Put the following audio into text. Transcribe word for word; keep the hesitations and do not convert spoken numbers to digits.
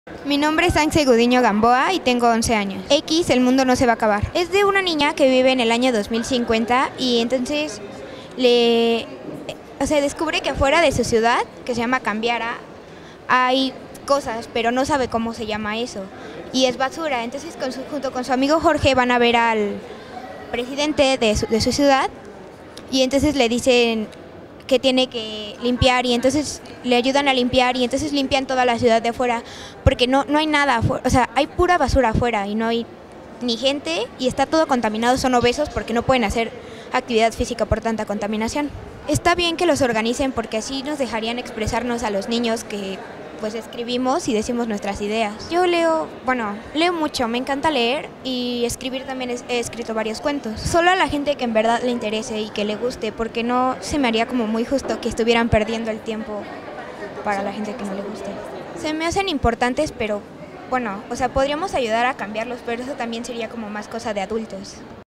Mi nombre es Ángel Gudiño Gamboa y tengo once años. X, el mundo no se va a acabar. Es de una niña que vive en el año dos mil cincuenta y entonces le, o sea, descubre que afuera de su ciudad, que se llama Cambiara, hay cosas, pero no sabe cómo se llama eso. Y es basura. Entonces con su, junto con su amigo Jorge van a ver al presidente de su, de su ciudad y entonces le dicen que tiene que limpiar y entonces le ayudan a limpiar y entonces limpian toda la ciudad de afuera porque no, no hay nada afuera, o sea, hay pura basura afuera y no hay ni gente y está todo contaminado, son obesos porque no pueden hacer actividad física por tanta contaminación. Está bien que los organicen porque así nos dejarían expresarnos a los niños que pues escribimos y decimos nuestras ideas. Yo leo, bueno, leo mucho, me encanta leer y escribir también, es, he escrito varios cuentos. Solo a la gente que en verdad le interese y que le guste, porque no se me haría como muy justo que estuvieran perdiendo el tiempo para la gente que no le guste. Se me hacen importantes, pero bueno, o sea, podríamos ayudar a cambiarlos, pero eso también sería como más cosa de adultos.